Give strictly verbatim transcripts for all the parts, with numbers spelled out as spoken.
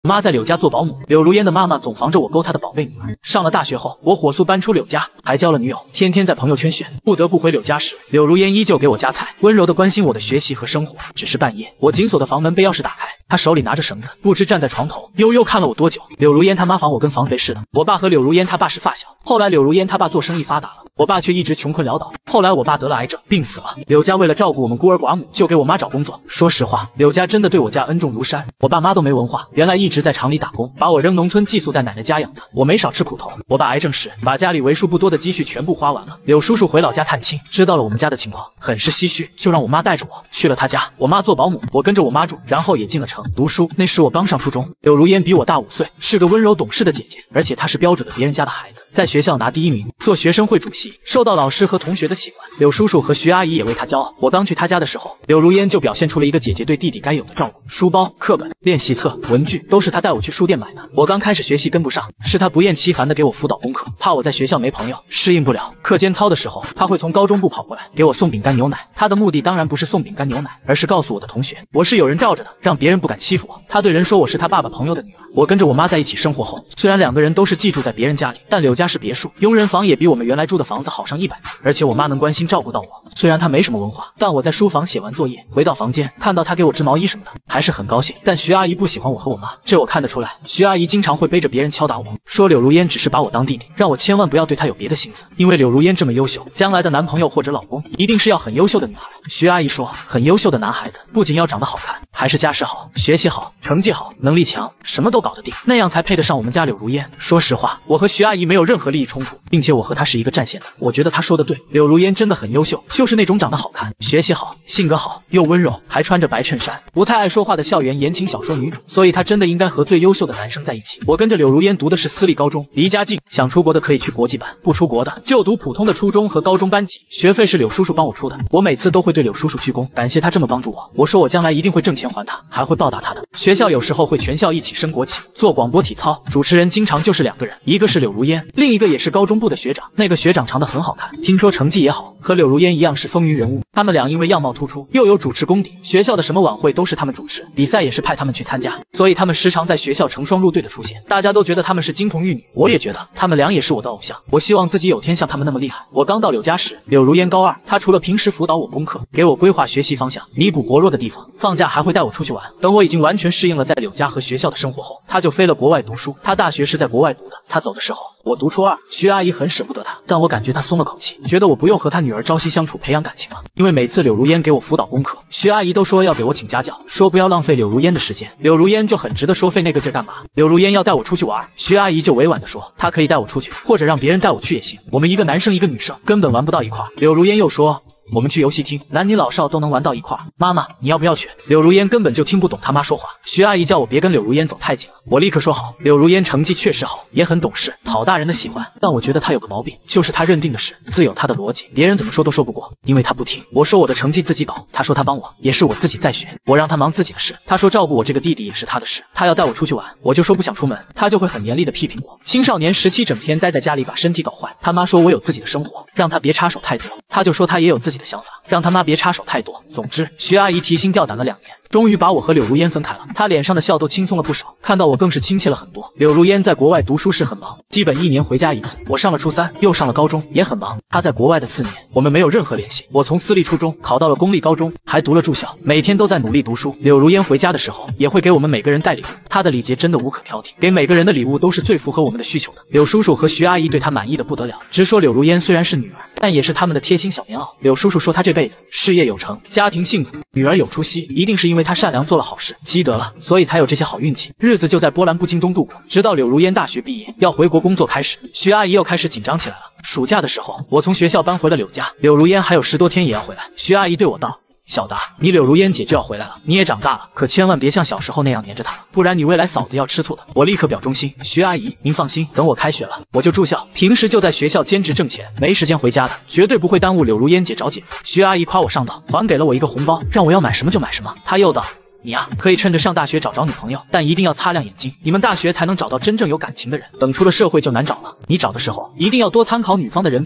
妈在柳家做保姆，柳如烟的妈妈总防着我勾她的宝贝女儿。上了大学后，我火速搬出柳家，还交了女友，天天在朋友圈炫。不得不回柳家时，柳如烟依旧给我夹菜，温柔地关心我的学习和生活。只是半夜，我紧锁的房门被钥匙打开，她手里拿着绳子，不知站在床头，悠悠看了我多久。柳如烟她妈防我跟防贼似的。我爸和柳如烟她爸是发小，后来柳如烟她爸做生意发达了，我爸却一直穷困潦倒。后来我爸得了癌症，病死了。柳家为了照顾我们孤儿寡母，就给我妈找工作。说实话，柳家真的对我家恩重如山。我爸妈都没文化，原来一直在厂里打工，把我扔农村寄宿在奶奶家养的，我没少吃苦头。我爸癌症时，把家里为数不多的积蓄全部花完了。柳叔叔回老家探亲，知道了我们家的情况，很是唏嘘，就让我妈带着我去了他家。我妈做保姆，我跟着我妈住，然后也进了城读书。那时我刚上初中，柳如烟比我大五岁，是个温柔懂事的姐姐，而且她是标准的别人家的孩子，在学校拿第一名，做学生会主席，受到老师和同学的喜欢。柳叔叔和徐阿姨也为她骄傲。我刚去她家的时候，柳如烟就表现出了一个姐姐对弟弟该有的照顾，书包、课本、练习册、文具都是她带我去书店买的。我刚开始学习跟不上，是她不厌其烦的给我辅导功课，怕我在学校没朋友，适应不了。课间操的时候，她会从高中部跑过来给我送饼干牛奶。她的目的当然不是送饼干牛奶，而是告诉我的同学，我是有人罩着的，让别人不敢欺负我。她对人说我是她爸爸朋友的女儿。我跟着我妈在一起生活后，虽然两个人都是寄住在别人家里，但柳家是别墅，佣人房也比我们原来住的房子好上一百倍。而且我妈能关心照顾到我，虽然她没什么文化，但我在书房写完作业，回到房间看到她给我织毛衣什么的，还是很高兴。但徐阿姨不喜欢我和我妈，这我看得出来。徐阿姨经常会背着别人敲打我，说柳如烟只是把我当弟弟，让我千万不要对她有别的心思，因为柳如烟这么优秀，将来的男朋友或者老公一定是要很优秀的女孩。徐阿姨说，很优秀的男孩子不仅要长得好看，还是家世好、学习好、成绩好、能力强，什么都搞得定，那样才配得上我们家柳如烟。说实话，我和徐阿姨没有任何利益冲突，并且我和她是一个战线的。我觉得她说的对，柳如烟真的很优秀，就是那种长得好看、学习好、性格好又温柔，还穿着白衬衫，不太爱说话的校园言情小说女主，所以她真的应该和最优秀的男生在一起。我跟着柳如烟读的是私立高中，离家近，想出国的可以去国际班，不出国的就读普通的初中和高中班级，学费是柳叔叔帮我出的。我每次都会对柳叔叔鞠躬，感谢他这么帮助我。我说我将来一定会挣钱还他，还会报答他的。学校有时候会全校一起升国旗，做广播体操，主持人经常就是两个人，一个是柳如烟，另一个也是高中部的学长。那个学长长得很好看，听说成绩也好，和柳如烟一样是风云人物。他们俩因为样貌突出，又有主持功底，学校的什么晚会都是他们主持，比赛也是派他们去参加，所以他们时常在学校成双入对的出现。大家都觉得他们是金童玉女，我也觉得他们俩也是我的偶像。我希望自己有天像他们那么厉害。我刚到柳家时，柳如烟高二，她除了平时辅导我功课，给我规划学习方向，弥补薄弱的地方，放假还会带我出去玩。等我已经完全适应了在柳家和学校的生活后，她就飞了国外读书。她大学是在国外读的。她走的时候，我读初二，徐阿姨很舍不得她，但我感觉她松了口气，觉得我不用和她女儿朝夕相处培养感情了。因为每次柳如烟给我辅导功课，徐阿姨都说要给我请家教，说不要浪费柳如烟的时间。柳如烟就很值得说费那个劲干嘛？柳如烟要带我出去玩，徐阿姨就委婉地说，她可以带我出去，或者让别人带我去也行。我们一个男生一个女生，根本玩不到一块儿。柳如烟又说，我们去游戏厅，男女老少都能玩到一块儿。妈妈，你要不要去？柳如烟根本就听不懂他妈说话。徐阿姨叫我别跟柳如烟走太近了，我立刻说好。柳如烟成绩确实好，也很懂事，讨大人的喜欢。但我觉得她有个毛病，就是她认定的事自有她的逻辑，别人怎么说都说不过，因为她不听。我说我的成绩自己搞，她说她帮我，也是我自己在学。我让她忙自己的事，她说照顾我这个弟弟也是她的事。她要带我出去玩，我就说不想出门，她就会很严厉的批评我。青少年时期整天待在家里，把身体搞坏。他妈说我有自己的生活，让她别插手太多。她就说她也有自己的想法，让他妈别插手太多。总之，徐阿姨提心吊胆了两年，终于把我和柳如烟分开了。她脸上的笑都轻松了不少，看到我更是亲切了很多。柳如烟在国外读书时很忙，基本一年回家一次。我上了初三，又上了高中，也很忙。她在国外的四年，我们没有任何联系。我从私立初中考到了公立高中，还读了住校，每天都在努力读书。柳如烟回家的时候，也会给我们每个人带礼物。她的礼节真的无可挑剔，给每个人的礼物都是最符合我们的需求的。柳叔叔和徐阿姨对她满意的不得了，直说柳如烟虽然是女儿，但也是他们的贴心小棉袄。柳叔叔说她这辈子事业有成，家庭幸福，女儿有出息，一定是因为她善良做了好事，积德了，所以才有这些好运气。日子就在波澜不惊中度过，直到柳如烟大学毕业要回国工作开始，徐阿姨又开始紧张起来了。暑假的时候，我从学校搬回了柳家，柳如烟还有十多天也要回来。徐阿姨对我道，小达，你柳如烟姐就要回来了，你也长大了，可千万别像小时候那样黏着她了，不然你未来嫂子要吃醋的。我立刻表忠心，徐阿姨您放心，等我开学了我就住校，平时就在学校兼职挣钱，没时间回家的，绝对不会耽误柳如烟姐找姐夫。徐阿姨夸我上道，还给了我一个红包，让我要买什么就买什么。她又道，你啊，可以趁着上大学找找女朋友，但一定要擦亮眼睛，你们大学才能找到真正有感情的人，等出了社会就难找了。你找的时候一定要多参考女方的人品。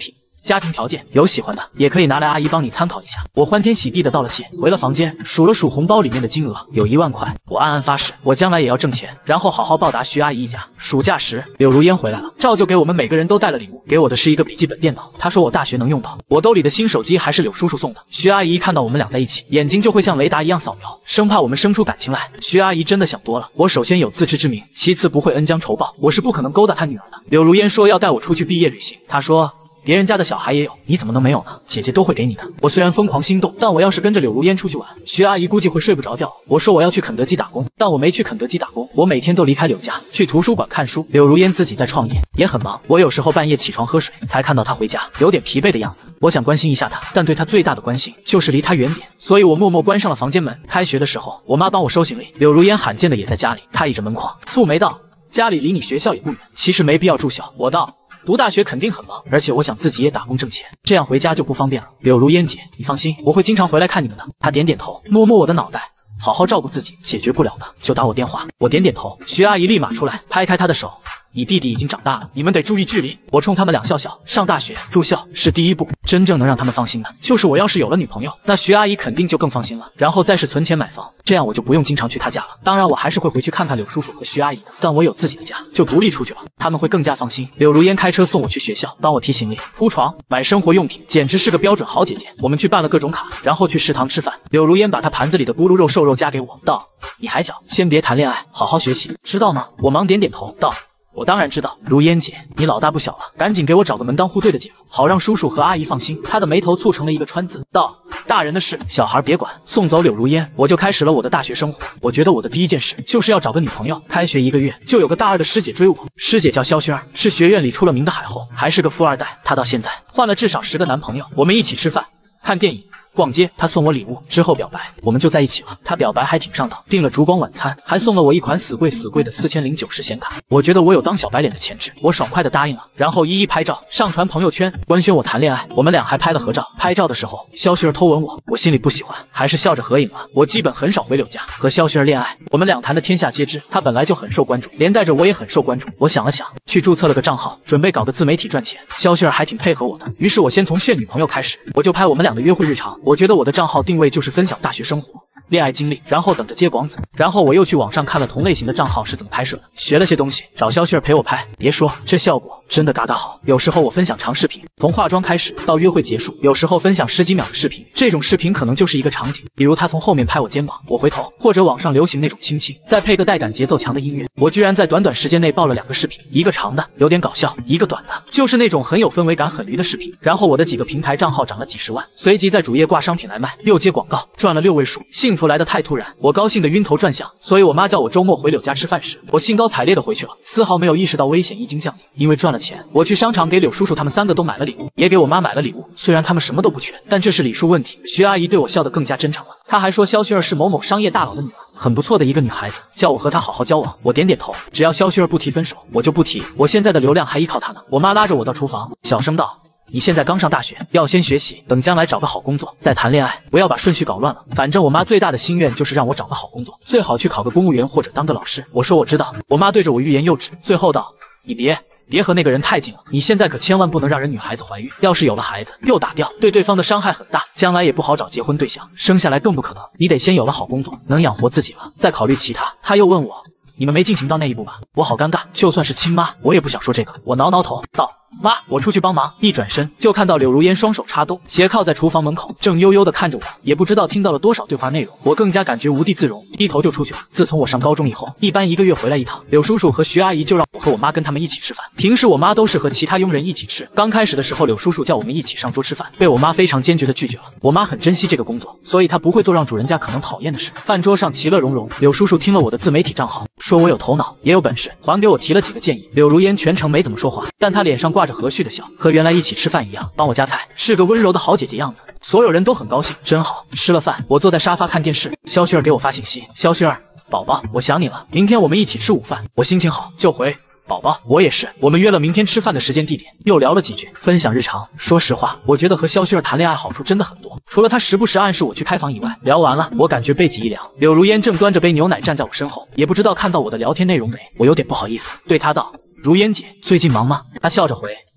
家庭条件有喜欢的，也可以拿来阿姨帮你参考一下。我欢天喜地的道了谢，回了房间，数了数红包里面的金额，有一万块。我暗暗发誓，我将来也要挣钱，然后好好报答徐阿姨一家。暑假时，柳如烟回来了，照旧给我们每个人都带了礼物，给我的是一个笔记本电脑，她说我大学能用到。我兜里的新手机还是柳叔叔送的。徐阿姨一看到我们俩在一起，眼睛就会像雷达一样扫描，生怕我们生出感情来。徐阿姨真的想多了，我首先有自知之明，其次不会恩将仇报，我是不可能勾搭她女儿的。柳如烟说要带我出去毕业旅行，她说别人家的小孩也有，你怎么能没有呢？姐姐都会给你的。我虽然疯狂心动，但我要是跟着柳如烟出去玩，徐阿姨估计会睡不着觉。我说我要去肯德基打工，但我没去肯德基打工，我每天都离开柳家去图书馆看书。柳如烟自己在创业，也很忙，我有时候半夜起床喝水，才看到她回家，有点疲惫的样子。我想关心一下她，但对她最大的关心就是离她远点，所以我默默关上了房间门。开学的时候，我妈帮我收行李，柳如烟罕见的也在家里，她倚着门框。素梅道，家里离你学校也不远，其实没必要住校。我道，读大学肯定很忙，而且我想自己也打工挣钱，这样回家就不方便了。柳如烟姐，你放心，我会经常回来看你们的。她点点头，摸摸我的脑袋，好好照顾自己，解决不了的就打我电话。我点点头，徐阿姨立马出来，拍开她的手。你弟弟已经长大了，你们得注意距离。我冲他们两笑笑，上大学住校是第一步，真正能让他们放心的，就是我要是有了女朋友，那徐阿姨肯定就更放心了。然后再是存钱买房，这样我就不用经常去她家了。当然，我还是会回去看看柳叔叔和徐阿姨的，但我有自己的家，就独立出去了，他们会更加放心。柳如烟开车送我去学校，帮我提行李、铺床、买生活用品，简直是个标准好姐姐。我们去办了各种卡，然后去食堂吃饭。柳如烟把她盘子里的咕噜肉瘦肉夹给我，道：“你还小，先别谈恋爱，好好学习，知道吗？”我忙点点头，道：“我当然知道，如烟姐，你老大不小了，赶紧给我找个门当户对的姐夫，好让叔叔和阿姨放心。”他的眉头蹙成了一个川字，道：“大人的事，小孩别管。”送走柳如烟，我就开始了我的大学生活。我觉得我的第一件事就是要找个女朋友。开学一个月，就有个大二的师姐追我，师姐叫肖萱儿，是学院里出了名的海后，还是个富二代。她到现在换了至少十个男朋友。我们一起吃饭、看电影、逛街，他送我礼物之后表白，我们就在一起了。他表白还挺上道，订了烛光晚餐，还送了我一款死贵死贵的四千零九十显卡。我觉得我有当小白脸的潜质，我爽快的答应了，然后一一拍照上传朋友圈，官宣我谈恋爱。我们俩还拍了合照，拍照的时候肖萱儿偷吻我，我心里不喜欢，还是笑着合影了。我基本很少回柳家和肖萱儿恋爱，我们俩谈的天下皆知，他本来就很受关注，连带着我也很受关注。我想了想，去注册了个账号，准备搞个自媒体赚钱。肖萱儿还挺配合我的，于是我先从炫女朋友开始，我就拍我们俩的约会日常。我觉得我的账号定位就是分享大学生活、恋爱经历，然后等着接广子。然后我又去网上看了同类型的账号是怎么拍摄的，学了些东西，找肖萱儿陪我拍。别说这效果真的嘎嘎好。有时候我分享长视频，从化妆开始到约会结束，有时候分享十几秒的视频，这种视频可能就是一个场景，比如他从后面拍我肩膀，我回头，或者网上流行那种亲亲，再配个带感节奏强的音乐。我居然在短短时间内爆了两个视频，一个长的有点搞笑，一个短的就是那种很有氛围感很驴的视频。然后我的几个平台账号涨了几十万，随即在主页挂商品来卖，又接广告，赚了六位数。幸福来得太突然，我高兴得晕头转向。所以我妈叫我周末回柳家吃饭时，我兴高采烈地回去了，丝毫没有意识到危险已经降临。因为赚了钱，我去商场给柳叔叔他们三个都买了礼物，也给我妈买了礼物。虽然他们什么都不缺，但这是礼数问题。徐阿姨对我笑得更加真诚了，她还说肖萱儿是某某商业大佬的女儿，很不错的一个女孩子，叫我和她好好交往。我点点头，只要肖萱儿不提分手，我就不提。我现在的流量还依靠她呢。我妈拉着我到厨房，小声道：“你现在刚上大学，要先学习，等将来找个好工作再谈恋爱，不要把顺序搞乱了。反正我妈最大的心愿就是让我找个好工作，最好去考个公务员或者当个老师。”我说我知道。我妈对着我欲言又止，最后道：“你别别和那个人太近了，你现在可千万不能让人女孩子怀孕，要是有了孩子又打掉，对对方的伤害很大，将来也不好找结婚对象，生下来更不可能。你得先有了好工作，能养活自己了，再考虑其他。”她又问我：“你们没进行到那一步吧？”我好尴尬，就算是亲妈，我也不想说这个。我挠挠头道：“妈，我出去帮忙。”一转身就看到柳如烟双手插兜，斜靠在厨房门口，正悠悠地看着我，也不知道听到了多少对话内容。我更加感觉无地自容，低头就出去了。自从我上高中以后，一般一个月回来一趟，柳叔叔和徐阿姨就让我和我妈跟他们一起吃饭。平时我妈都是和其他佣人一起吃，刚开始的时候，柳叔叔叫我们一起上桌吃饭，被我妈非常坚决地拒绝了。我妈很珍惜这个工作，所以她不会做让主人家可能讨厌的事。饭桌上其乐融融，柳叔叔听了我的自媒体账号，说我有头脑，也有本事，还给我提了几个建议。柳如烟全程没怎么说话，但她脸上挂着和煦的笑，和原来一起吃饭一样，帮我夹菜，是个温柔的好姐姐样子。所有人都很高兴，真好。吃了饭，我坐在沙发看电视，肖萱儿给我发信息：“肖萱儿，宝宝，我想你了，明天我们一起吃午饭。”我心情好就回：“宝宝，我也是。”我们约了明天吃饭的时间地点，又聊了几句，分享日常。说实话，我觉得和肖萱儿谈恋爱好处真的很多，除了她时不时暗示我去开房以外，聊完了，我感觉背脊一凉。柳如烟正端着杯牛奶站在我身后，也不知道看到我的聊天内容没，我有点不好意思，对她道：“如烟姐，最近忙吗？”她笑着回：“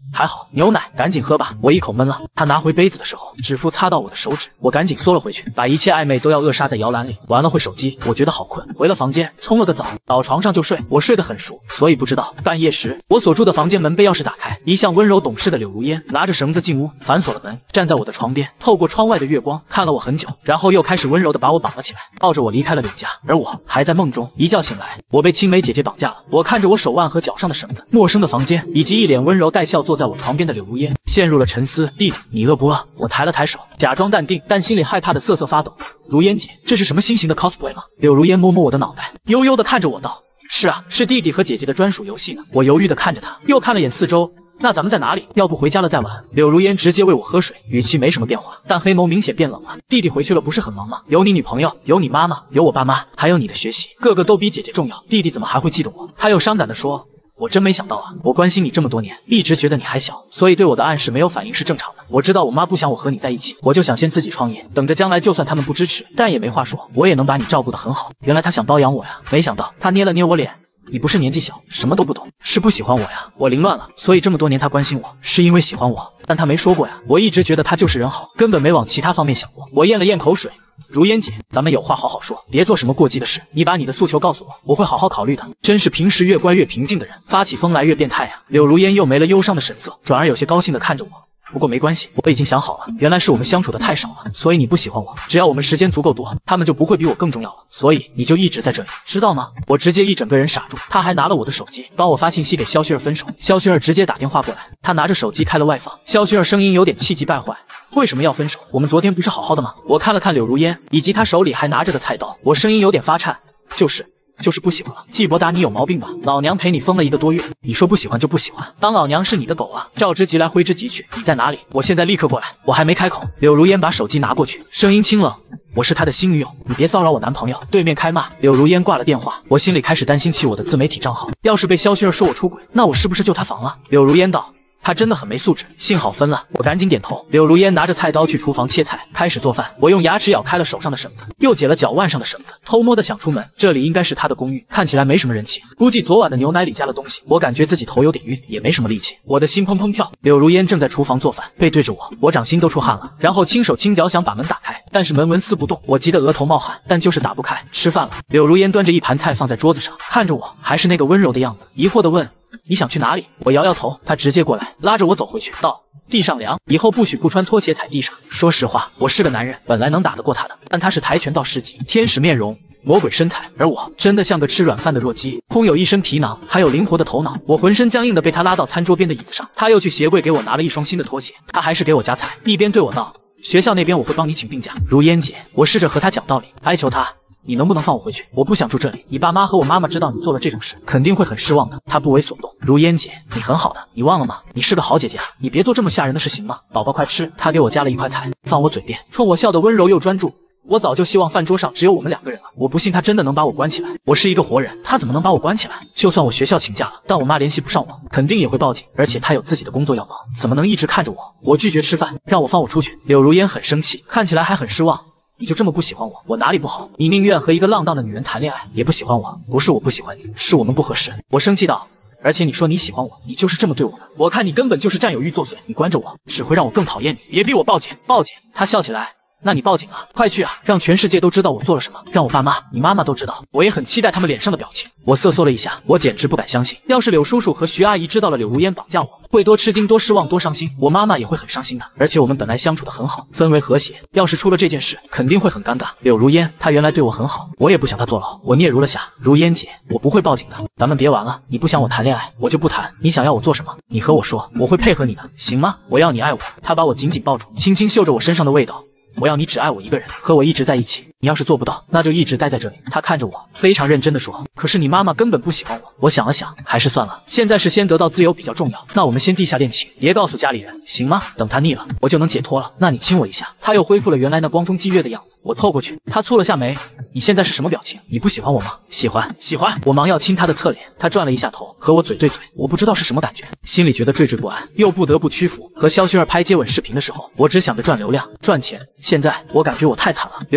还好，牛奶，赶紧喝吧，我一口闷了。他拿回杯子的时候，指腹擦到我的手指，我赶紧缩了回去，把一切暧昧都要扼杀在摇篮里。玩了会手机，我觉得好困，回了房间，冲了个澡，倒床上就睡。我睡得很熟，所以不知道半夜时，我所住的房间门被钥匙打开，一向温柔懂事的柳如烟拿着绳子进屋，反锁了门，站在我的床边，透过窗外的月光看了我很久，然后又开始温柔地把我绑了起来，抱着我离开了柳家。而我还在梦中，一觉醒来，我被青梅姐姐绑架了。我看着我手腕和脚上的绳子，陌生的房间，以及一脸温柔带笑坐在我床边的柳如烟，陷入了沉思。弟弟，你饿不饿？我抬了抬手，假装淡定，但心里害怕的瑟瑟发抖。如烟姐，这是什么新型的 cosplay 吗？柳如烟摸摸我的脑袋，悠悠地看着我道：是啊，是弟弟和姐姐的专属游戏呢。我犹豫地看着他，又看了眼四周。那咱们在哪里？要不回家了再玩？柳如烟直接喂我喝水，语气没什么变化，但黑眸明显变冷了。弟弟回去了不是很忙吗？有你女朋友，有你妈妈，有我爸妈，还有你的学习，个个都比姐姐重要。弟弟怎么还会记得我？他又伤感地说。我真没想到啊！我关心你这么多年，一直觉得你还小，所以对我的暗示没有反应是正常的。我知道我妈不想我和你在一起，我就想先自己创业，等着将来就算他们不支持，但也没话说，我也能把你照顾得很好。原来他想包养我呀！没想到他捏了捏我脸。你不是年纪小，什么都不懂，是不喜欢我呀？我凌乱了，所以这么多年他关心我，是因为喜欢我，但他没说过呀。我一直觉得他就是人好，根本没往其他方面想过。我咽了咽口水，如烟姐，咱们有话好好说，别做什么过激的事。你把你的诉求告诉我，我会好好考虑的。真是平时越乖越平静的人，发起疯来越变态呀。柳如烟又没了忧伤的神色，转而有些高兴地看着我。不过没关系，我已经想好了，原来是我们相处的太少了，所以你不喜欢我。只要我们时间足够多，他们就不会比我更重要了。所以你就一直在这里，知道吗？我直接一整个人傻住。他还拿了我的手机，帮我发信息给肖薰儿分手。肖薰儿直接打电话过来，他拿着手机开了外放。肖薰儿声音有点气急败坏，为什么要分手？我们昨天不是好好的吗？我看了看柳如烟以及他手里还拿着的菜刀，我声音有点发颤，就是。就是不喜欢了。季伯达，你有毛病吧？老娘陪你疯了一个多月，你说不喜欢就不喜欢，当老娘是你的狗啊？召之即来，挥之即去，你在哪里？我现在立刻过来。我还没开口，柳如烟把手机拿过去，声音清冷。我是他的新女友，你别骚扰我男朋友。对面开骂，柳如烟挂了电话。我心里开始担心起我的自媒体账号，要是被肖薰儿说我出轨，那我是不是就塌房了？柳如烟道。他真的很没素质，幸好分了。我赶紧点头。柳如烟拿着菜刀去厨房切菜，开始做饭。我用牙齿咬开了手上的绳子，又解了脚腕上的绳子，偷摸的想出门。这里应该是他的公寓，看起来没什么人气，估计昨晚的牛奶里加了东西。我感觉自己头有点晕，也没什么力气，我的心砰砰跳。柳如烟正在厨房做饭，背对着我，我掌心都出汗了，然后轻手轻脚想把门打开，但是门纹丝不动，我急得额头冒汗，但就是打不开。吃饭了，柳如烟端着一盘菜放在桌子上，看着我，还是那个温柔的样子，疑惑的问。你想去哪里？我摇摇头，他直接过来拉着我走回去，道：地上凉，以后不许不穿拖鞋踩地上。说实话，我是个男人，本来能打得过他的，但他是跆拳道世纪，天使面容，魔鬼身材，而我真的像个吃软饭的弱鸡，空有一身皮囊，还有灵活的头脑。我浑身僵硬的被他拉到餐桌边的椅子上，他又去鞋柜给我拿了一双新的拖鞋，他还是给我夹菜，一边对我闹：学校那边我会帮你请病假。如烟姐，我试着和他讲道理，哀求他。你能不能放我回去？我不想住这里。你爸妈和我妈妈知道你做了这种事，肯定会很失望的。他不为所动。如烟姐，你很好的，你忘了吗？你是个好姐姐啊，你别做这么吓人的事行吗？宝宝快吃。他给我夹了一块菜，放我嘴边，冲我笑得温柔又专注。我早就希望饭桌上只有我们两个人了。我不信他真的能把我关起来。我是一个活人，他怎么能把我关起来？就算我学校请假了，但我妈联系不上我，肯定也会报警。而且他有自己的工作要忙，怎么能一直看着我？我拒绝吃饭，让我放我出去。柳如烟很生气，看起来还很失望。你就这么不喜欢我？我哪里不好？你宁愿和一个浪荡的女人谈恋爱，也不喜欢我。不是我不喜欢你，是我们不合适。我生气道。而且你说你喜欢我，你就是这么对我的。我看你根本就是占有欲作祟，你关着我，只会让我更讨厌你。别逼我报警！报警！他笑起来。那你报警啊，快去啊，让全世界都知道我做了什么，让我爸妈、你妈妈都知道。我也很期待他们脸上的表情。我瑟缩了一下，我简直不敢相信，要是柳叔叔和徐阿姨知道了柳如烟绑架我，会多吃惊、多失望、多伤心。我妈妈也会很伤心的。而且我们本来相处的很好，氛围和谐，要是出了这件事，肯定会很尴尬。柳如烟，她原来对我很好，我也不想她坐牢。我嗫嚅了下，如烟姐，我不会报警的，咱们别玩了。你不想我谈恋爱，我就不谈。你想要我做什么？你和我说，我会配合你的，行吗？我要你爱我。她把我紧紧抱住，轻轻嗅着我身上的味道。我要你只爱我一个人，和我一直在一起。你要是做不到，那就一直待在这里。他看着我，非常认真地说。可是你妈妈根本不喜欢我。我想了想，还是算了。现在是先得到自由比较重要。那我们先地下恋情，别告诉家里人，行吗？等他腻了，我就能解脱了。那你亲我一下。他又恢复了原来那光风霁月的样子。我凑过去，他蹙了下眉。你现在是什么表情？你不喜欢我吗？喜欢，喜欢。我忙要亲他的侧脸，他转了一下头，和我嘴对嘴。我不知道是什么感觉，心里觉得惴惴不安，又不得不屈服。和肖薰儿拍接吻视频的时候，我只想着赚流量、赚钱。现在我感觉我太惨了。柳如烟不同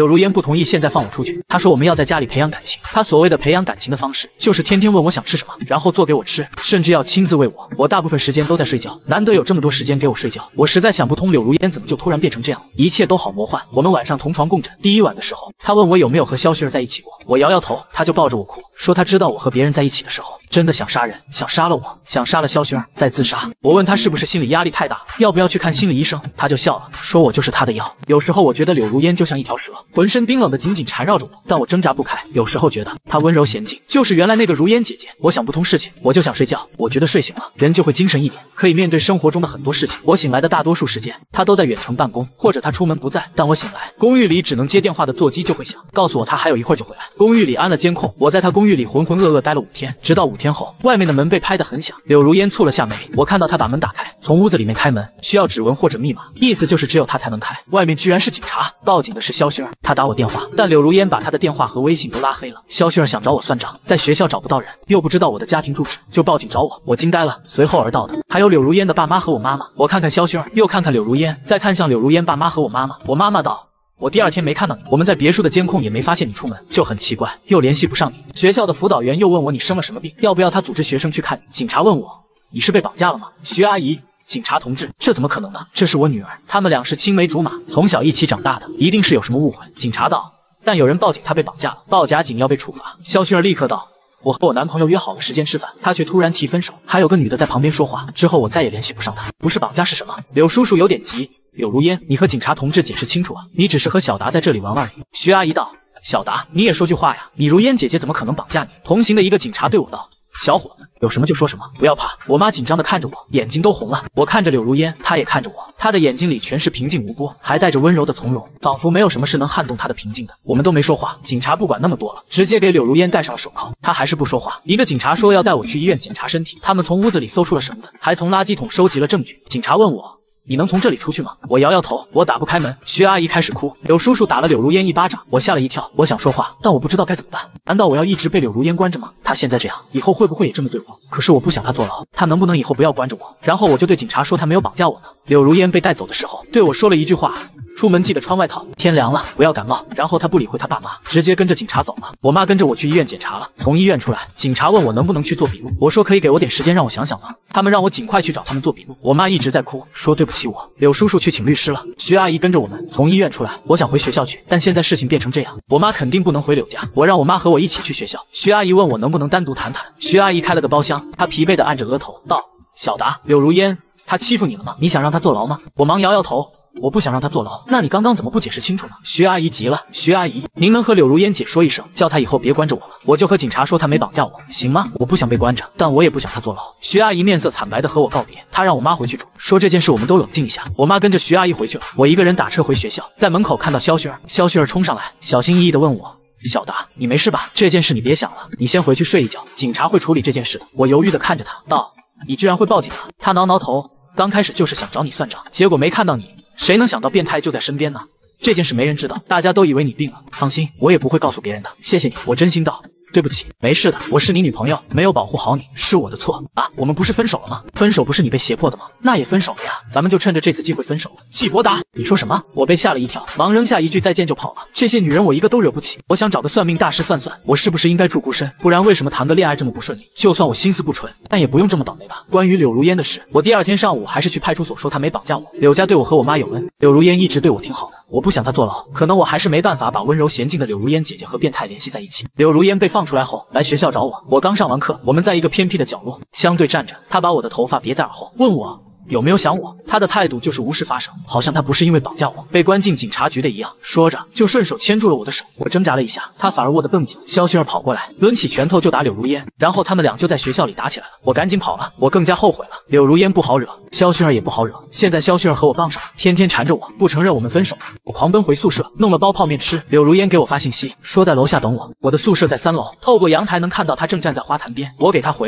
同意现在放我出去。他说我们要在家里培养感情，他所谓的培养感情的方式，就是天天问我想吃什么，然后做给我吃，甚至要亲自喂我。我大部分时间都在睡觉，难得有这么多时间给我睡觉，我实在想不通柳如烟怎么就突然变成这样，一切都好魔幻。我们晚上同床共枕，第一晚的时候，他问我有没有和萧薰儿在一起过，我摇摇头，他就抱着我哭，说他知道我和别人在一起的时候，真的想杀人，想杀了我，想杀了萧薰儿再自杀。我问他是不是心理压力太大，要不要去看心理医生，他就笑了，说我就是他的药。有时候我觉得柳如烟就像一条蛇，浑身冰冷的紧紧缠绕着我，但我挣扎不开。有时候觉得她温柔娴静，就是原来那个如烟姐姐。我想不通事情，我就想睡觉。我觉得睡醒了，人就会精神一点，可以面对生活中的很多事情。我醒来的大多数时间，她都在远程办公，或者她出门不在。但我醒来，公寓里只能接电话的座机就会响，告诉我她还有一会儿就回来。公寓里安了监控，我在她公寓里浑浑噩噩待了五天，直到五天后，外面的门被拍得很响。柳如烟蹙了下眉，我看到她把门打开，从屋子里面开门，需要指纹或者密码，意思就是只有她才能开。外面居然是警察，报警的是萧薰儿，她打我电话，但柳如烟把她的电话和微信都拉黑了。萧薰儿想找我算账，在学校找不到人，又不知道我的家庭住址，就报警找我。我惊呆了，随后而到的还有柳如烟的爸妈和我妈妈。我看看萧薰儿，又看看柳如烟，再看向柳如烟爸妈和我妈妈。我妈妈道，我第二天没看到你，我们在别墅的监控也没发现你出门，就很奇怪，又联系不上你。学校的辅导员又问我你生了什么病，要不要他组织学生去看你。警察问我你是被绑架了吗？徐阿姨，警察同志，这怎么可能呢？这是我女儿，他们俩是青梅竹马，从小一起长大的，一定是有什么误会。警察道，但有人报警她被绑架了，报假警要被处罚。萧薰儿立刻道，我和我男朋友约好了时间吃饭，他却突然提分手，还有个女的在旁边说话，之后我再也联系不上他。不是绑架是什么？柳叔叔有点急。柳如烟，你和警察同志解释清楚啊，你只是和小达在这里玩而已。徐阿姨道，小达，你也说句话呀，你如烟姐姐怎么可能绑架你？同行的一个警察对我道，小伙子，有什么就说什么，不要怕。我妈紧张地看着我，眼睛都红了。我看着柳如烟，她也看着我，她的眼睛里全是平静无波，还带着温柔的从容，仿佛没有什么是能撼动她的平静的。我们都没说话，警察不管那么多了，直接给柳如烟戴上了手铐。她还是不说话。一个警察说要带我去医院检查身体，他们从屋子里搜出了绳子，还从垃圾桶收集了证据。警察问我，你能从这里出去吗？我摇摇头，我打不开门。徐阿姨开始哭，柳叔叔打了柳如烟一巴掌，我吓了一跳。我想说话，但我不知道该怎么办。难道我要一直被柳如烟关着吗？她现在这样，以后会不会也这么对我？可是我不想她坐牢，她能不能以后不要关着我？然后我就对警察说她没有绑架我呢。柳如烟被带走的时候，对我说了一句话，出门记得穿外套，天凉了不要感冒。然后她不理会她爸妈，直接跟着警察走了。我妈跟着我去医院检查了，从医院出来，警察问我能不能去做笔录，我说可以给我点时间让我想想吗？他们让我尽快去找他们做笔录。我妈一直在哭，说对不起我，柳叔叔去请律师了。徐阿姨跟着我们从医院出来，我想回学校去，但现在事情变成这样，我妈肯定不能回柳家，我让我妈和我一起去学校。徐阿姨问我能不能单独谈谈，徐阿姨开了个包厢，她疲惫地按着额头道，小达，柳如烟她欺负你了吗？你想让她坐牢吗？我忙摇摇头，我不想让她坐牢。那你刚刚怎么不解释清楚呢？徐阿姨急了，徐阿姨，您能和柳如烟姐说一声，叫她以后别关着我了，我就和警察说她没绑架我，行吗？我不想被关着，但我也不想她坐牢。徐阿姨面色惨白的和我告别，她让我妈回去住，说这件事我们都冷静一下。我妈跟着徐阿姨回去了，我一个人打车回学校，在门口看到萧薰儿，萧薰儿冲上来，小心翼翼的问我，小达，你没事吧？这件事你别想了，你先回去睡一觉，警察会处理这件事的。我犹豫的看着他，道，你居然会报警啊？他挠挠头，刚开始就是想找你算账，结果没看到你，谁能想到变态就在身边呢？这件事没人知道，大家都以为你病了。放心，我也不会告诉别人的。谢谢你，我真心道。对不起，没事的，我是你女朋友，没有保护好你，是我的错啊。我们不是分手了吗？分手不是你被胁迫的吗？那也分手了呀，咱们就趁着这次机会分手了。季伯达，你说什么？我被吓了一跳，忙扔下一句再见就跑了。这些女人我一个都惹不起，我想找个算命大师算算，我是不是应该住孤身？不然为什么谈个恋爱这么不顺利？就算我心思不纯，但也不用这么倒霉吧。关于柳如烟的事，我第二天上午还是去派出所说她没绑架我。柳家对我和我妈有恩，柳如烟一直对我挺好的，我不想她坐牢，可能我还是没办法把温柔娴静的柳如烟姐姐和变态联系在一起。柳如烟被放出来后来学校找我，我刚上完课，我们在一个偏僻的角落相对站着，她把我的头发别在耳后，问我有没有想我。她的态度就是无事发生，好像她不是因为绑架我被关进警察局的一样。说着就顺手牵住了我的手，我挣扎了一下，她反而握得更紧。萧薰儿跑过来抡起拳头就打柳如烟，然后他们俩就在学校里打起来了。我赶紧跑了，我更加后悔了。柳如烟不好惹，萧薰儿也不好惹，现在萧薰儿和我杠上了，天天缠着我，不承认我们分手。我狂奔回宿舍，弄了包泡面吃。柳如烟给我发信息说在楼下等我，我的宿舍在三楼，透过阳台能看到她正站在花坛边。我给她回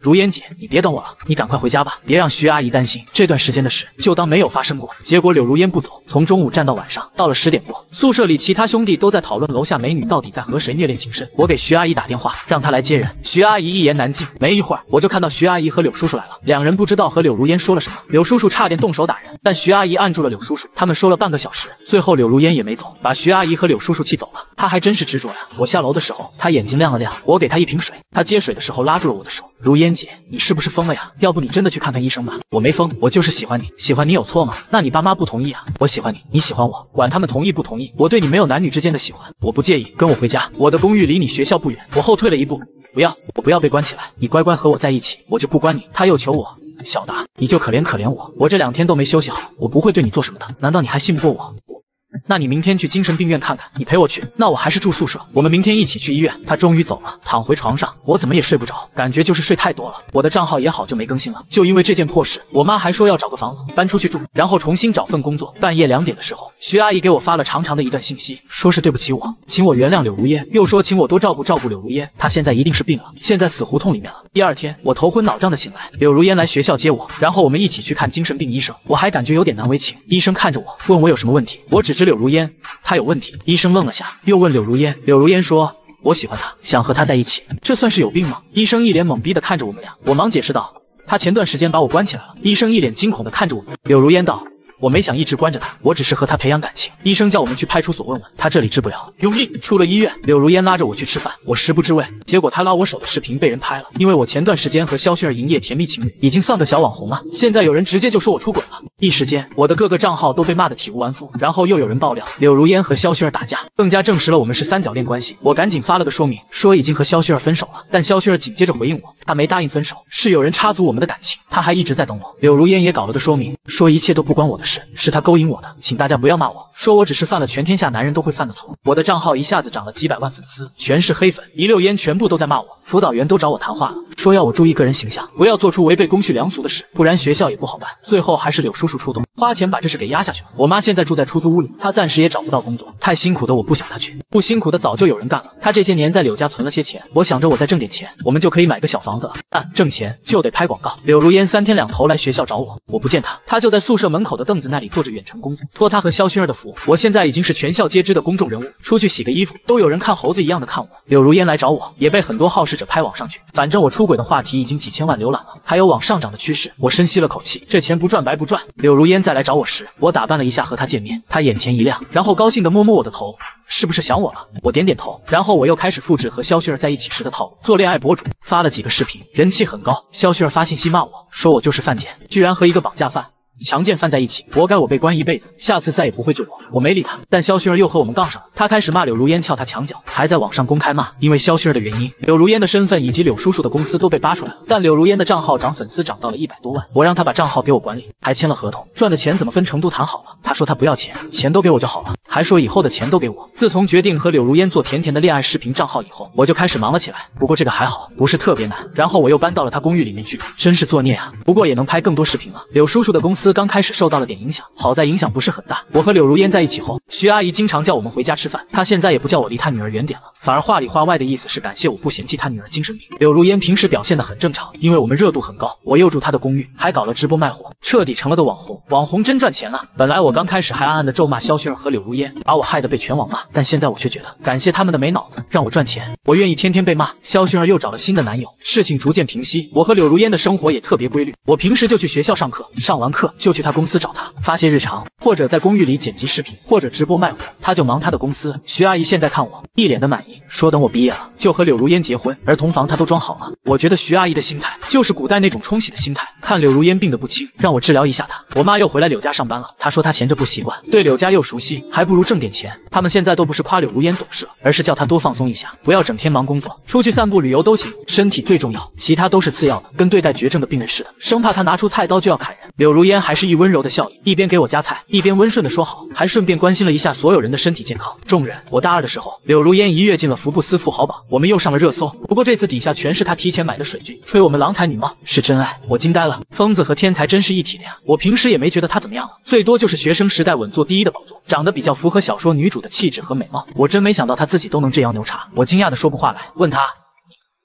如烟姐，你别等我了，你赶快回家吧，别让徐阿姨担心。这段时间的事就当没有发生过。结果柳如烟不走，从中午站到晚上，到了十点过，宿舍里其他兄弟都在讨论楼下美女到底在和谁虐恋情深。我给徐阿姨打电话，让她来接人。徐阿姨一言难尽，没一会儿我就看到徐阿姨和柳叔叔来了，两人不知道和柳如烟说了什么，柳叔叔差点动手打人，但徐阿姨按住了柳叔叔。他们说了半个小时，最后柳如烟也没走，把徐阿姨和柳叔叔气走了。她还真是执着呀！我下楼的时候，她眼睛亮了亮，我给她一瓶水，她接水的时候拉住了我的手。如烟姐，你是不是疯了呀？要不你真的去看看医生吧？我没疯，我就是喜欢你。喜欢你有错吗？那你爸妈不同意啊？我喜欢你，你喜欢我，管他们同意不同意，我对你没有男女之间的喜欢，我不介意，跟我回家。我的公寓离你学校不远。我后退了一步，不要，我不要被关起来，你乖乖和我在一起，我就不关你。他又求我，小达，你就可怜可怜我，我这两天都没休息好，我不会对你做什么的，难道你还信不过我？那你明天去精神病院看看，你陪我去。那我还是住宿舍，我们明天一起去医院。他终于走了，躺回床上，我怎么也睡不着，感觉就是睡太多了。我的账号也好久没更新了，就因为这件破事，我妈还说要找个房子搬出去住，然后重新找份工作。半夜两点的时候，徐阿姨给我发了长长的一段信息，说是对不起我，请我原谅柳如烟，又说请我多照顾照顾柳如烟，她现在一定是病了，现在死胡同里面了。第二天，我头昏脑胀的醒来，柳如烟来学校接我，然后我们一起去看精神病医生。我还感觉有点难为情，医生看着我，问我有什么问题，我指指柳如烟。他有问题。医生愣了下，又问柳如烟。柳如烟说：“我喜欢他，想和他在一起。”这算是有病吗？医生一脸懵逼的看着我们俩。我忙解释道：“他前段时间把我关起来了。”医生一脸惊恐的看着我们。柳如烟道：“我没想一直关着他，我只是和他培养感情。医生叫我们去派出所问问，他这里治不了，有病。”出了医院，柳如烟拉着我去吃饭，我食不知味。结果他拉我手的视频被人拍了，因为我前段时间和肖薰儿营业甜蜜情侣，已经算个小网红了。现在有人直接就说我出轨了，一时间我的各个账号都被骂得体无完肤。然后又有人爆料柳如烟和肖薰儿打架，更加证实了我们是三角恋关系。我赶紧发了个说明，说已经和肖薰儿分手了，但肖薰儿紧接着回应我，他没答应分手，是有人插足我们的感情，他还一直在等我。柳如烟也搞了个说明，说一切都不关我的事，是他勾引我的，请大家不要骂我，说我只是犯了全天下男人都会犯的错。我的账号一下子涨了几百万粉丝，全是黑粉，一溜烟全部都在骂我。辅导员都找我谈话了，说要我注意个人形象，不要做出违背公序良俗的事，不然学校也不好办。最后还是柳叔叔出动，花钱把这事给压下去了。我妈现在住在出租屋里，她暂时也找不到工作，太辛苦的我不想她去，不辛苦的早就有人干了。她这些年在柳家存了些钱，我想着我再挣点钱，我们就可以买个小房子了。但挣钱就得拍广告。柳如烟三天两头来学校找我，我不见她，她就在宿舍门口的凳子那里做着远程工作，托她和肖薰儿的福，我现在已经是全校皆知的公众人物，出去洗个衣服都有人看猴子一样的看我。柳如烟来找我，也被很多好事者拍网上去，反正我出轨的话题已经几千万浏览了，还有往上涨的趋势。我深吸了口气，这钱不赚白不赚。柳如烟再来找我时，我打扮了一下和她见面，她眼前一亮，然后高兴地摸摸我的头，是不是想我了？我点点头，然后我又开始复制和肖薰儿在一起时的套路，做恋爱博主，发了几个视频，人气很高。肖薰儿发信息骂我，说我就是犯贱，居然和一个绑架犯、强奸犯在一起，活该我被关一辈子，下次再也不会救我。我没理他，但肖薰儿又和我们杠上了，他开始骂柳如烟撬他墙角，还在网上公开骂。因为肖薰儿的原因，柳如烟的身份以及柳叔叔的公司都被扒出来了，但柳如烟的账号涨粉丝涨到了一百多万，我让他把账号给我管理，还签了合同，赚的钱怎么分成都谈好了。他说他不要钱，钱都给我就好了，还说以后的钱都给我。自从决定和柳如烟做甜甜的恋爱视频账号以后，我就开始忙了起来。不过这个还好，不是特别难。然后我又搬到了他公寓里面去住，真是作孽啊！不过也能拍更多视频了。柳叔叔的公司刚开始受到了点影响，好在影响不是很大。我和柳如烟在一起后，徐阿姨经常叫我们回家吃饭，她现在也不叫我离她女儿远点了，反而话里话外的意思是感谢我不嫌弃她女儿精神病。柳如烟平时表现得很正常，因为我们热度很高，我又住她的公寓，还搞了直播卖货，彻底成了个网红。网红真赚钱啊！本来我刚开始还暗暗的咒骂肖薰儿和柳如烟，把我害得被全网骂，但现在我却觉得感谢他们的没脑子，让我赚钱，我愿意天天被骂。肖薰儿又找了新的男友，事情逐渐平息，我和柳如烟的生活也特别规律。我平时就去学校上课，上完课就去她公司找她，发些日常，或者在公寓里剪辑视频，或者直播卖货，她就忙她的公司。徐阿姨现在看我一脸的满意，说等我毕业了就和柳如烟结婚，儿童房她都装好了。我觉得徐阿姨的心态就是古代那种冲喜的心态，看柳如烟病得不轻，让我治疗一下她。我妈又回来柳家上班了，她说她闲着不习惯，对柳家又熟悉，还不如挣点钱。他们现在都不是夸柳如烟懂事了，而是叫她多放松一下，不要整天忙工作，出去散步旅游都行，身体最重要，其他都是次要的，跟对待绝症的病人似的，生怕她拿出菜刀就要砍人。柳如烟还是一温柔的笑意，一边给我夹菜，一边温顺的说好，还顺便关心了一下所有人的身体健康。众人，我大二的时候，柳如烟一跃进了福布斯富豪榜，我们又上了热搜。不过这次底下全是她提前买的水军，吹我们郎才女貌，是真爱，我惊呆了。疯子和天才真是一体的呀！我平时也没觉得她怎么样了，最多就是学生时代稳坐第一的宝座，长得比较符合小说女主的气质和美貌。我真没想到她自己都能这样牛叉，我惊讶的说不话来，问她。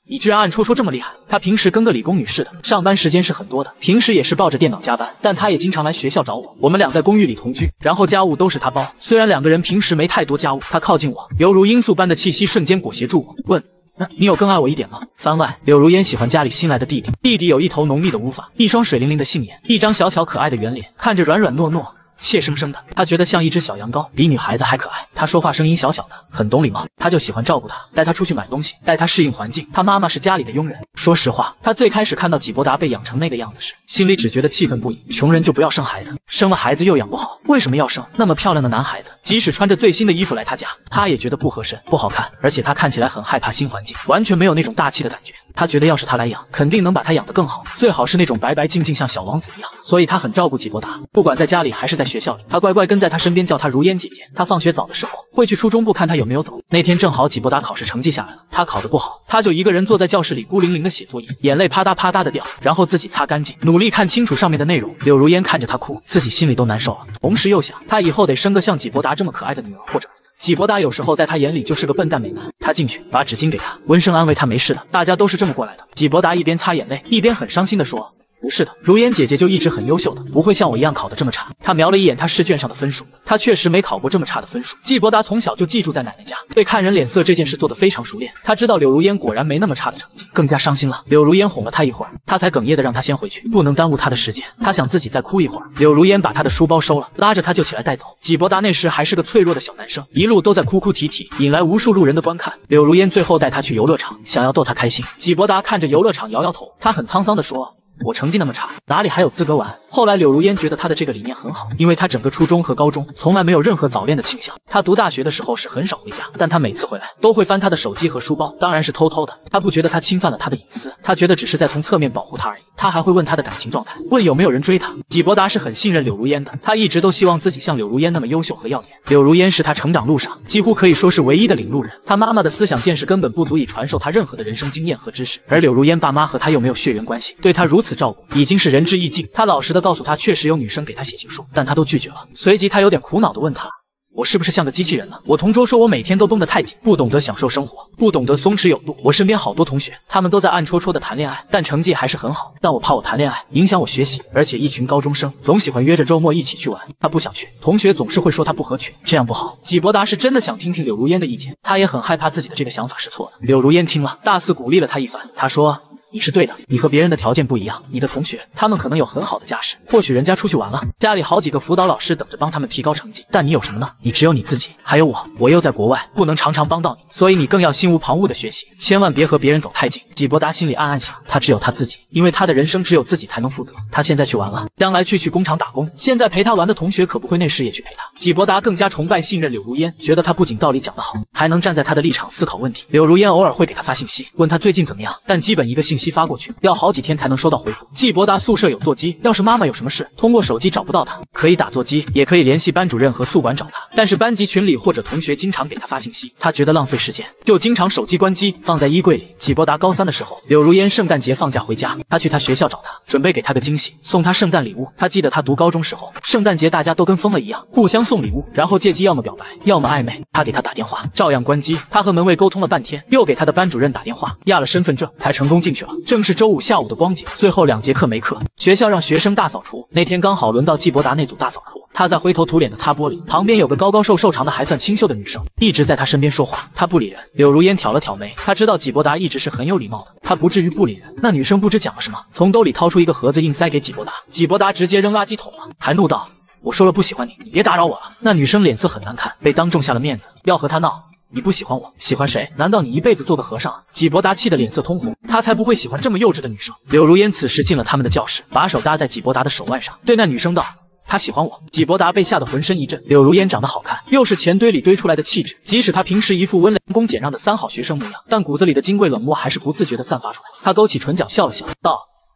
你居然暗戳戳这么厉害！她平时跟个理工女似的，上班时间是很多的，平时也是抱着电脑加班，但她也经常来学校找我。我们俩在公寓里同居，然后家务都是她包。虽然两个人平时没太多家务，她靠近我，犹如罂粟般的气息瞬间裹挟住我，问。嗯，你有更爱我一点吗？番外，柳如烟喜欢家里新来的弟弟，弟弟有一头浓密的乌发，一双水灵灵的杏眼，一张小巧可爱的圆脸，看着软软糯糯。怯生生的，他觉得像一只小羊羔，比女孩子还可爱。他说话声音小小的，很懂礼貌。他就喜欢照顾他，带他出去买东西，带他适应环境。他妈妈是家里的佣人。说实话，他最开始看到纪伯达被养成那个样子时，心里只觉得气愤不已。穷人就不要生孩子，生了孩子又养不好，为什么要生？那么漂亮的男孩子，即使穿着最新的衣服来他家，他也觉得不合身、不好看，而且他看起来很害怕新环境，完全没有那种大气的感觉。他觉得要是他来养，肯定能把他养得更好，最好是那种白白净净像小王子一样。所以他很照顾纪伯达，不管在家里还是在学校里，他乖乖跟在他身边，叫他如烟姐姐。他放学早的时候会去初中部看他有没有走。那天正好纪伯达考试成绩下来了，他考得不好，他就一个人坐在教室里孤零零的写作业，眼泪啪嗒啪嗒的掉，然后自己擦干净，努力看清楚上面的内容。柳如烟看着他哭，自己心里都难受了，同时又想，他以后得生个像纪伯达这么可爱的女儿或者儿子。纪伯达有时候在他眼里就是个笨蛋美男。他进去把纸巾给他，温声安慰他没事的，大家都是这么过来的。纪伯达一边擦眼泪，一边很伤心的说。不是的，如烟姐姐就一直很优秀的，不会像我一样考得这么差。他瞄了一眼他试卷上的分数，他确实没考过这么差的分数。纪伯达从小就寄住在奶奶家，对看人脸色这件事做得非常熟练。他知道柳如烟果然没那么差的成绩，更加伤心了。柳如烟哄了他一会儿，他才哽咽的让他先回去，不能耽误他的时间。他想自己再哭一会儿。柳如烟把他的书包收了，拉着他就起来带走。纪伯达那时还是个脆弱的小男生，一路都在哭哭啼啼，引来无数路人的观看。柳如烟最后带他去游乐场，想要逗他开心。纪伯达看着游乐场摇摇头，他很沧桑的说。我成绩那么差，哪里还有资格玩？后来柳如烟觉得他的这个理念很好，因为他整个初中和高中从来没有任何早恋的倾向。他读大学的时候是很少回家，但他每次回来都会翻他的手机和书包，当然是偷偷的。他不觉得他侵犯了他的隐私，他觉得只是在从侧面保护他而已。他还会问他的感情状态，问有没有人追他。纪伯达是很信任柳如烟的，他一直都希望自己像柳如烟那么优秀和耀眼。柳如烟是他成长路上几乎可以说是唯一的领路人，他妈妈的思想见识根本不足以传授他任何的人生经验和知识，而柳如烟爸妈和他又没有血缘关系，对他如此照顾已经是仁至义尽。他老实的告诉他，确实有女生给他写情书，但他都拒绝了。随即他有点苦恼的问他，我是不是像个机器人了？我同桌说我每天都绷得太紧，不懂得享受生活，不懂得松弛有度。我身边好多同学，他们都在暗戳戳的谈恋爱，但成绩还是很好。但我怕我谈恋爱影响我学习，而且一群高中生总喜欢约着周末一起去玩，他不想去，同学总是会说他不合群，这样不好。纪伯达是真的想听听柳如烟的意见，他也很害怕自己的这个想法是错的。柳如烟听了，大肆鼓励了他一番，他说。你是对的，你和别人的条件不一样，你的同学他们可能有很好的家世，或许人家出去玩了，家里好几个辅导老师等着帮他们提高成绩，但你有什么呢？你只有你自己，还有我，我又在国外，不能常常帮到你，所以你更要心无旁骛的学习，千万别和别人走太近。纪伯达心里暗暗想，他只有他自己，因为他的人生只有自己才能负责。他现在去玩了，将来去去工厂打工，现在陪他玩的同学可不会那时也去陪他。纪伯达更加崇拜信任柳如烟，觉得他不仅道理讲得好，还能站在他的立场思考问题。柳如烟偶尔会给他发信息，问他最近怎么样，但基本一个信息发过去要好几天才能收到回复。纪伯达宿舍有座机，要是妈妈有什么事，通过手机找不到他，可以打座机，也可以联系班主任和宿管找他。但是班级群里或者同学经常给他发信息，他觉得浪费时间，就经常手机关机，放在衣柜里。纪伯达高三的时候，柳如烟圣诞节放假回家，他去他学校找他，准备给他个惊喜，送他圣诞礼物。他记得他读高中时候，圣诞节大家都跟疯了一样，互相送礼物，然后借机要么表白，要么暧昧。他给他打电话，照样关机。他和门卫沟通了半天，又给他的班主任打电话，压了身份证，才成功进去了。正是周五下午的光景，最后两节课没课，学校让学生大扫除。那天刚好轮到纪伯达那组大扫除，他在灰头土脸的擦玻璃，旁边有个高高瘦瘦长的还算清秀的女生，一直在他身边说话，他不理人。柳如烟挑了挑眉，他知道纪伯达一直是很有礼貌的，他不至于不理人。那女生不知讲了什么，从兜里掏出一个盒子硬塞给纪伯达，纪伯达直接扔垃圾桶了，还怒道：我说了不喜欢你，你别打扰我了。那女生脸色很难看，被当众下了面子，要和他闹。你不喜欢我，喜欢谁？难道你一辈子做个和尚啊？纪伯达气得脸色通红，他才不会喜欢这么幼稚的女生。柳如烟此时进了他们的教室，把手搭在纪伯达的手腕上，对那女生道：他喜欢我。纪伯达被吓得浑身一震，柳如烟长得好看，又是钱堆里堆出来的气质，即使他平时一副温良恭俭让的三好学生模样，但骨子里的金贵冷漠还是不自觉地散发出来。他勾起唇角笑了笑，道：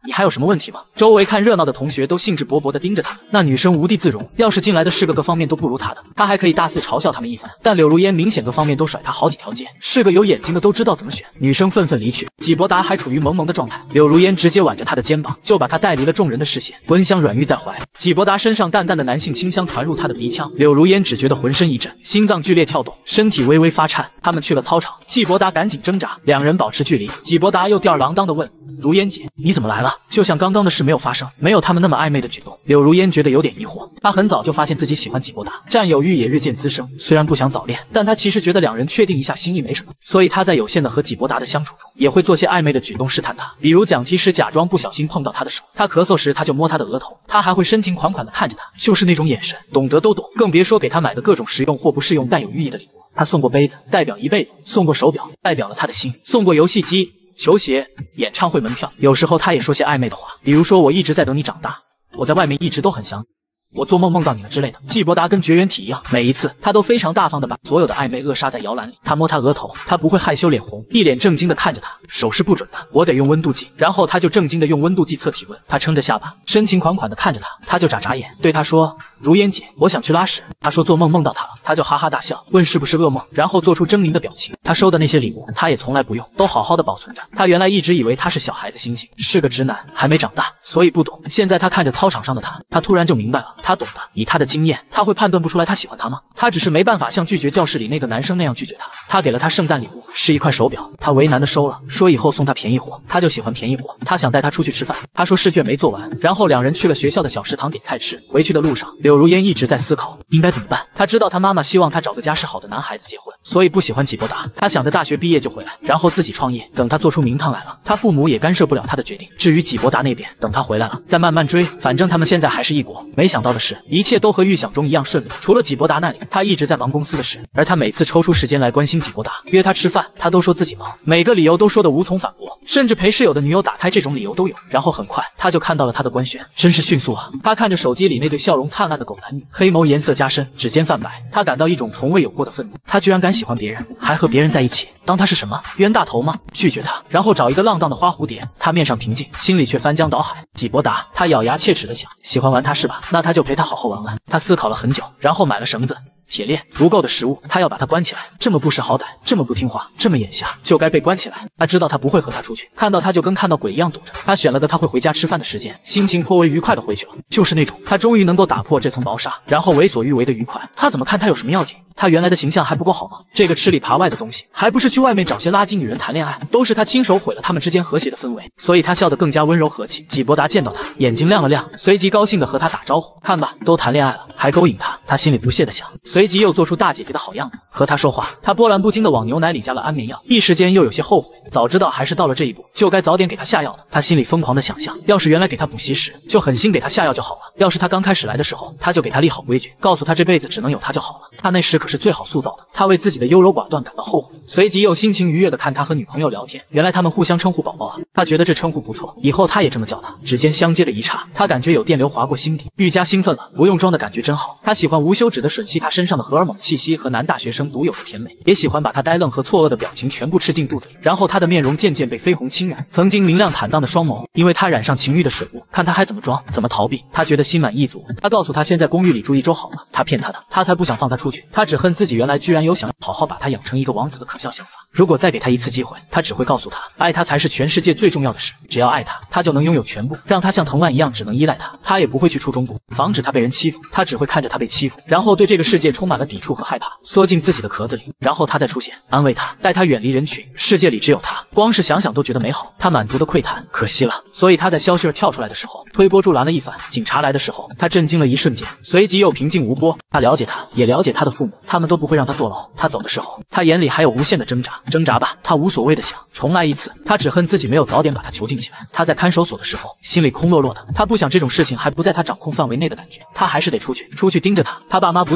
你还有什么问题吗？周围看热闹的同学都兴致勃勃地盯着他，那女生无地自容。要是进来的是个各方面都不如他的，他还可以大肆嘲笑他们一番。但柳如烟明显各方面都甩他好几条街，是个有眼睛的都知道怎么选。女生愤愤离去，纪伯达还处于萌萌的状态，柳如烟直接挽着他的肩膀，就把他带离了众人的视线。温香软玉在怀，纪伯达身上淡淡的男性清香传入他的鼻腔，柳如烟只觉得浑身一震，心脏剧烈跳动，身体微微发颤。他们去了操场，纪伯达赶紧挣扎，两人保持距离。纪伯达又吊儿郎当地问如烟姐，你怎么来了？就像刚刚的事没有发生，没有他们那么暧昧的举动。柳如烟觉得有点疑惑，她很早就发现自己喜欢纪伯达，占有欲也日渐滋生。虽然不想早恋，但她其实觉得两人确定一下心意没什么，所以她在有限的和纪伯达的相处中，也会做些暧昧的举动试探他，比如讲题时假装不小心碰到他的手，他咳嗽时他就摸他的额头，他还会深情款款地看着他，就是那种眼神，懂得都懂，更别说给他买的各种实用或不实用但有寓意的礼物。他送过杯子，代表一辈子；送过手表，代表了他的心；送过游戏机、球鞋、演唱会门票。有时候他也说些暧昧的话，比如说我一直在等你长大，我在外面一直都很想你，我做梦梦到你了之类的。纪伯达跟绝缘体一样，每一次他都非常大方的把所有的暧昧扼杀在摇篮里。他摸他额头，他不会害羞脸红，一脸正经的看着他，手是不准的，我得用温度计。然后他就正经的用温度计测体温。他撑着下巴，深情款款的看着他，他就眨眨眼，对他说：如烟姐，我想去拉屎。他说做梦梦到他了，他就哈哈大笑，问是不是噩梦，然后做出狰狞的表情。他收的那些礼物，他也从来不用，都好好的保存着。他原来一直以为他是小孩子心性，是个直男，还没长大，所以不懂。现在他看着操场上的他，他突然就明白了，他懂的。以他的经验，他会判断不出来他喜欢他吗？他只是没办法像拒绝教室里那个男生那样拒绝他。他给了他圣诞礼物，是一块手表，他为难的收了，说以后送他便宜货，他就喜欢便宜货。他想带他出去吃饭，他说试卷没做完，然后两人去了学校的小食堂点菜吃。回去的路上，柳如烟一直在思考应该怎么办。他知道他妈妈希望他找个家世好的男孩子结婚，所以不喜欢纪伯达。他想着大学毕业就回来，然后自己创业。等他做出名堂来了，他父母也干涉不了他的决定。至于纪伯达那边，等他回来了再慢慢追，反正他们现在还是一国。没想到的是，一切都和预想中一样顺利。除了纪伯达那里，他一直在忙公司的事，而他每次抽出时间来关心纪伯达，约他吃饭，他都说自己忙，每个理由都说得无从反驳，甚至陪室友的女友打胎这种理由都有。然后很快他就看到了他的官宣，真是迅速啊！他看着手机里那对笑容灿烂的狗男女，黑眸颜色加深，指尖泛白，他感到一种从未有过的愤怒。他居然敢喜欢别人，还和别人在一起，当他是什么冤大头吗？拒绝他，然后找一个浪荡的花蝴蝶。他面上平静，心里却翻江倒海。纪伯达，他咬牙切齿的想，喜欢玩他是吧？那他就陪他好好玩玩。他思考了很久，然后买了绳子、铁链，足够的食物，他要把他关起来。这么不识好歹，这么不听话，这么眼瞎，就该被关起来。他知道他不会和他出去，看到他就跟看到鬼一样躲着。他选了个他会回家吃饭的时间，心情颇为愉快的回去了。就是那种他终于能够打破这层薄纱，然后为所欲为的愉快。他怎么看他有什么要紧？他原来的形象还不够好吗？这个吃里扒外的东西，还不是去外面找些垃圾女人谈恋爱？都是他亲手毁了他们之间和谐的氛围。所以他笑得更加温柔和气。纪伯达见到他，眼睛亮了亮，随即高兴地和他打招呼：看吧，都谈恋爱了，还勾引他。他心里不屑地想，随即又做出大姐姐的好样子，和他说话。他波澜不惊地往牛奶里加了安眠药，一时间又有些后悔，早知道还是到了这一步，就该早点给他下药的。他心里疯狂地想象，要是原来给他补习时就狠心给他下药就好了。要是他刚开始来的时候，他就给他立好规矩，告诉他这辈子只能有他就好了。他那时可是最好塑造的。他为自己的优柔寡断感到后悔，随即又心情愉悦地看他和女朋友聊天。原来他们互相称呼宝宝啊，他觉得这称呼不错，以后他也这么叫他。指尖相接的一刹，他感觉有电流划过心底，愈加兴奋了。不用装的感觉真好。他喜欢无休止地吮吸他身上的荷尔蒙气息和男大学生独有的甜美，也喜欢把他呆愣和错愕的表情全部吃进肚子里。然后他的面容渐渐被绯红侵染，曾经明亮坦荡的双眸，因为他染上情欲的水雾，看他还怎么装，怎么逃避。他觉得心满意足。他告诉他先在公寓里住一周好了，他骗他的，他才不想放他出去。他只恨自己原来居然有想好好把他养成一个王子的可笑想法。如果再给他一次机会，他只会告诉他，爱他才是全世界最重要的事。只要爱他，他就能拥有全部，让他像藤蔓一样只能依赖他。他也不会去处中部，防止他被人欺负。他只会看着他被欺负，然后对这个世界充满了抵触和害怕，缩进自己的壳子里，然后他再出现，安慰他，带他远离人群。世界里只有他，光是想想都觉得美好。他满足的喟叹，可惜了。所以他在肖旭儿跳出来的时候，推波助澜了一番。警察来的时候，他震惊了一瞬间，随即又平静无波。他了解他，也了解他的父母，他们都不会让他坐牢。他走的时候，他眼里还有无限的挣扎。挣扎吧，他无所谓的想，重来一次。他只恨自己没有早点把他囚禁起来。他在看守所的时候，心里空落落的。他不想这种事情还不在他掌控范围内的感觉，他还是得出去，出去盯着他。他爸妈不断给他做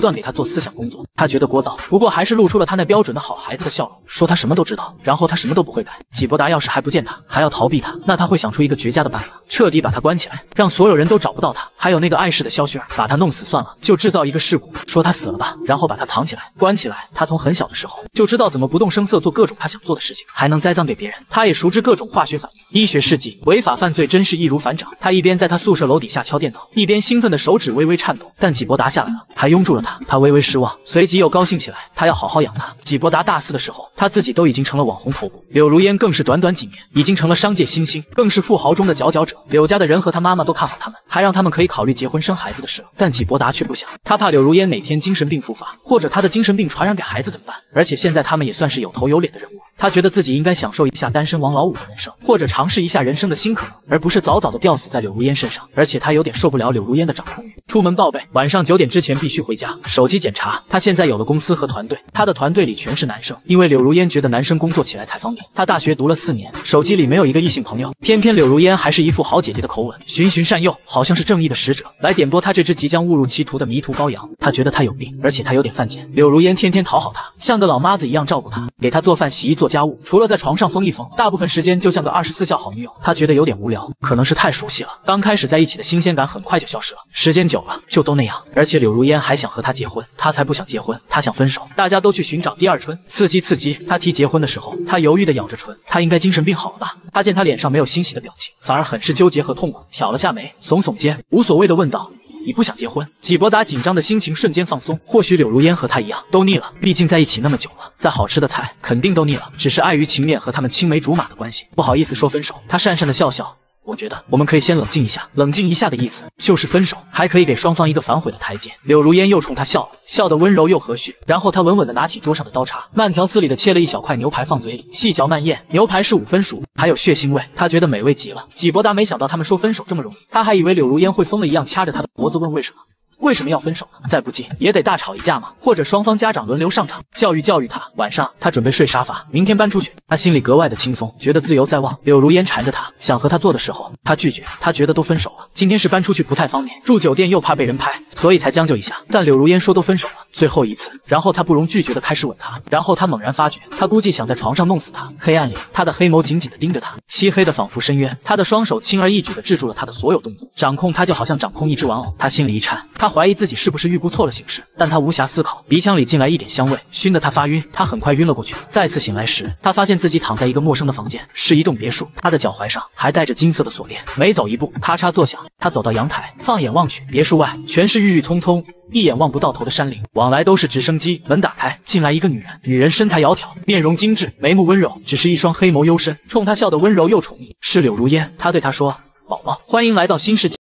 思想工作。他觉得聒噪，不过还是露出了他那标准的好孩子的笑容，说他什么都知道，然后他什么都不会改。纪伯达要是还不见他，还要逃避他，那他会想出一个绝佳的办法，彻底把他关起来，让所有人都找不到他。还有那个碍事的萧薰儿，把他弄死算了，就制造一个事故，说他死了吧，然后把他藏起来，关起来。他从很小的时候就知道怎么不动声色做各种他想做的事情，还能栽赃给别人。他也熟知各种化学反应。医学世纪，违法犯罪真是易如反掌。他一边在他宿舍楼底下敲电脑，一边兴奋的手指微微颤抖。但纪伯达下来了，还拥住了他。他微微失望，随即又高兴起来。他要好好养他。纪伯达大四的时候，他自己都已经成了网红头部，柳如烟更是短短几年已经成了商界新星，更是富豪中的佼佼者。柳家的人和他妈妈都看好他们，还让他们可以考虑结婚生孩子的事。但纪伯达却不想，他怕柳如烟哪天精神病复发，或者他的精神病传染给孩子怎么办？而且现在他们也算是有头有脸的人物，他觉得自己应该享受一下单身王老五的人生，或者尝试一下人生的新可能，而不是早早的吊死在柳如烟身上。而且他有点受不了柳如烟的掌控欲。出门报备，晚上九点之前必须回家。手机检查，他现在有了公司和团队，他的团队里全是男生，因为柳如烟觉得男生工作起来才方便。他大学读了四年，手机里没有一个异性朋友，偏偏柳如烟还是一副好姐姐的口吻，循循善诱，好像是正义的使者，来点拨他这只即将误入歧途的迷途羔羊。他觉得他有病，而且他有点犯贱。柳如烟天天讨好他，像个老妈子一样照顾他，给他做饭、洗衣、做家务，除了在床上疯一疯，大部分时间就像个二十四孝好女友。他觉得有点无聊，可能是太熟悉了，刚开始在一起的新鲜感很快就消失了，时间久了就都那样。而且柳如烟还想和他结婚，他才不想结婚，他想分手。大家都去寻找第二春，刺激刺激。他提结婚的时候，他犹豫地咬着唇，他应该精神病好了吧？他见他脸上没有欣喜的表情，反而很是纠结和痛苦，挑了下眉，耸耸肩，无所谓地问道：你不想结婚？纪伯达紧张的心情瞬间放松。或许柳如烟和他一样都腻了，毕竟在一起那么久了，再好吃的菜肯定都腻了，只是碍于情面和他们青梅竹马的关系，不好意思说分手。他讪讪的笑笑，我觉得我们可以先冷静一下。冷静一下的意思就是分手，还可以给双方一个反悔的台阶。柳如烟又冲他笑了，笑得温柔又和煦。然后他稳稳地拿起桌上的刀叉，慢条斯理地切了一小块牛排放嘴里，细嚼慢咽。牛排是五分熟，还有血腥味，他觉得美味极了。纪伯达没想到他们说分手这么容易，他还以为柳如烟会疯了一样掐着他的脖子问为什么。为什么要分手呢？再不济也得大吵一架嘛，或者双方家长轮流上场教育教育他。晚上他准备睡沙发，明天搬出去。他心里格外的轻松，觉得自由在望。柳如烟缠着他，想和他做的时候，他拒绝。他觉得都分手了，今天是搬出去不太方便，住酒店又怕被人拍，所以才将就一下。但柳如烟说都分手了，最后一次。然后他不容拒绝的开始吻她，然后他猛然发觉，他估计想在床上弄死她。黑暗里，他的黑眸紧紧的盯着她，漆黑的仿佛深渊。他的双手轻而易举的制住了她的所有动作，掌控她就好像掌控一只玩偶。他心里一颤，他怀疑自己是不是预估错了形势，但他无暇思考，鼻腔里进来一点香味，熏得他发晕。他很快晕了过去。再次醒来时，他发现自己躺在一个陌生的房间，是一栋别墅。他的脚踝上还带着金色的锁链，每走一步，咔嚓作响。他走到阳台，放眼望去，别墅外全是郁郁葱葱，一眼望不到头的山岭，往来都是直升机。门打开，进来一个女人，女人身材窈窕，面容精致，眉目温柔，只是一双黑眸幽深，冲他笑得温柔又宠溺。是柳如烟，他对他说：宝宝，欢迎来到新世界。